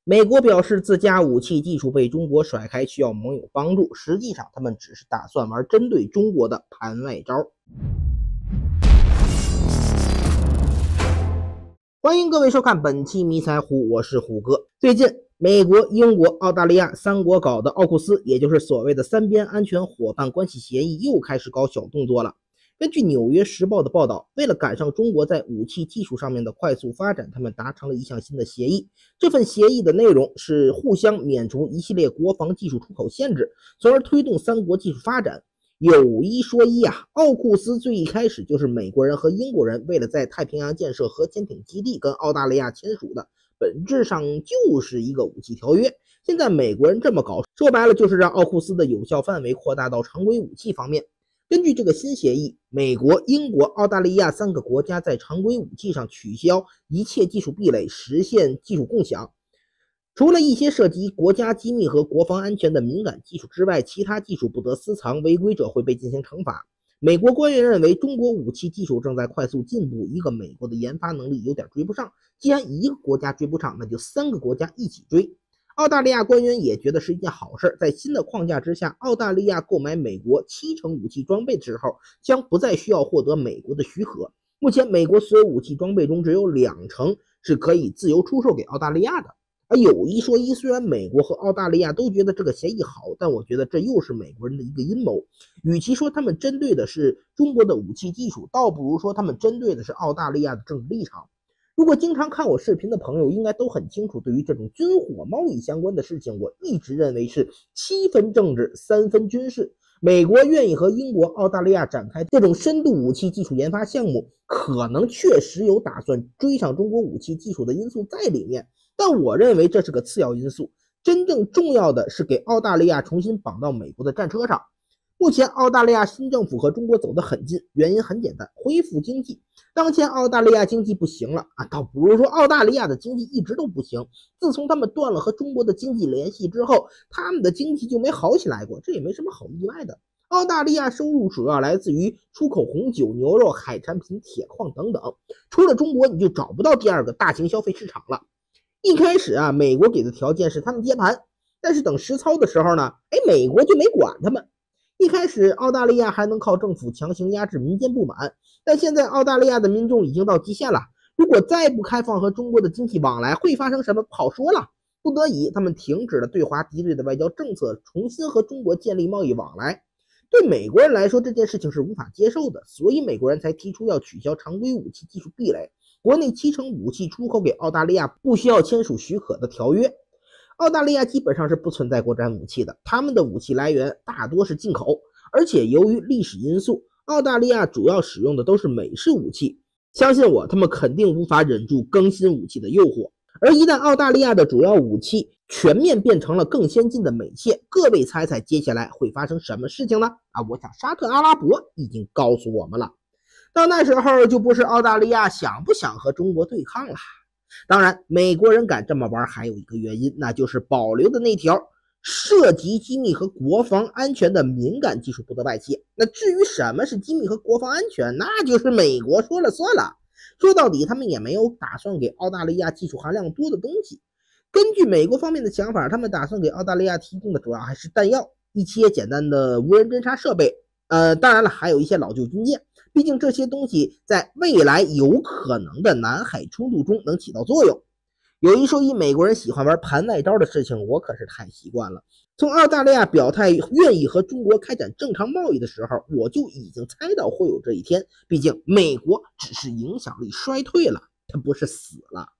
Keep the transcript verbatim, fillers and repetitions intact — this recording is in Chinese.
美国表示自家武器技术被中国甩开，需要盟友帮助。实际上，他们只是打算玩针对中国的盘外招。欢迎各位收看本期迷彩虎，我是虎哥。最近，美国、英国、澳大利亚三国搞的奥库斯，也就是所谓的三边安全伙伴关系协议，又开始搞小动作了。根据《纽约时报》的报道，为了赶上中国在武器技术上面的快速发展，他们达成了一项新的协议。这份协议的内容是互相免除一系列国防技术出口限制，从而推动三国技术发展。有一说一啊，奥库斯最一开始就是美国人和英国人为了在太平洋建设核潜艇基地跟澳大利亚签署的，本质上就是一个武器条约。现在美国人这么搞，说白了就是让奥库斯的有效范围扩大到常规武器方面。根据这个新协议，美国、英国、澳大利亚三个国家在常规武器上取消一切技术壁垒，实现技术共享。除了一些涉及国家机密和国防安全的敏感技术之外，其他技术不得私藏，违规者会被进行惩罚。美国官员认为，中国武器技术正在快速进步，一个美国的研发能力有点追不上。既然一个国家追不上，那就三个国家一起追。澳大利亚官员也觉得是一件好事，在新的框架之下，澳大利亚购买美国七成武器装备的时候，将不再需要获得美国的许可。目前，美国所有武器装备中只有两成是可以自由出售给澳大利亚的。而有一说一，虽然美国和澳大利亚都觉得这个协议好，但我觉得这又是美国人的一个阴谋。与其说他们针对的是中国的武器技术，倒不如说他们针对的是澳大利亚的政治立场。如果经常看我视频的朋友应该都很清楚，对于这种军火贸易相关的事情，我一直认为是七分政治三分军事。美国愿意和英国、澳大利亚展开这种深度武器技术研发项目，可能确实有打算追上中国武器技术的因素在里面，但我认为这是个次要因素。真正重要的是给澳大利亚重新绑到美国的战车上。目前澳大利亚新政府和中国走得很近，原因很简单，恢复经济。当前澳大利亚经济不行了啊，倒不如说澳大利亚的经济一直都不行。自从他们断了和中国的经济联系之后，他们的经济就没好起来过，这也没什么好意外的。澳大利亚收入主要来自于出口红酒、牛肉、海产品、铁矿等等，除了中国你就找不到第二个大型消费市场了。一开始啊，美国给的条件是他们接盘，但是等实操的时候呢，哎，美国就没管他们。一开始澳大利亚还能靠政府强行压制民间不满，但现在澳大利亚的民众已经到极限了，如果再不开放和中国的经济往来，会发生什么不好说了。不得已，他们停止了对华敌对的外交政策，重新和中国建立贸易往来。对美国人来说，这件事情是无法接受的，所以美国人才提出要取消常规武器技术壁垒，国内七成武器出口给澳大利亚不需要签署许可的条约。澳大利亚基本上是不存在国产武器的，他们的武器来源大多是进口，而且由于历史因素，澳大利亚主要使用的都是美式武器。相信我，他们肯定无法忍住更新武器的诱惑。而一旦澳大利亚的主要武器全面变成了更先进的美械，各位猜猜接下来会发生什么事情呢？啊，我想沙特阿拉伯已经告诉我们了。到那时候就不是澳大利亚想不想和中国对抗了。当然，美国人敢这么玩还有一个原因，那就是保留的那条涉及机密和国防安全的敏感技术不得外泄。那至于什么是机密和国防安全，那就是美国说了算了。说到底，他们也没有打算给澳大利亚技术含量多的东西。根据美国方面的想法，他们打算给澳大利亚提供的主要还是弹药、一些简单的无人侦察设备，呃，当然了，还有一些老旧军舰。毕竟这些东西在未来有可能的南海冲突中能起到作用。有一说一，美国人喜欢玩盘外招的事情，我可是太习惯了。从澳大利亚表态愿意和中国开展正常贸易的时候，我就已经猜到会有这一天。毕竟美国只是影响力衰退了，它不是死了。